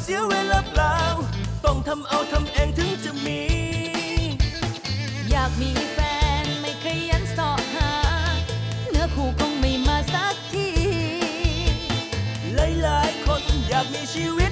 สียเวลาเปล่าต้องทำเอาทำเองถึงจะมีอยากมีแฟนไม่ขยันสอหาเนื้อคู่คงไม่มาสักทีหลายๆคนอยากมีชีวิต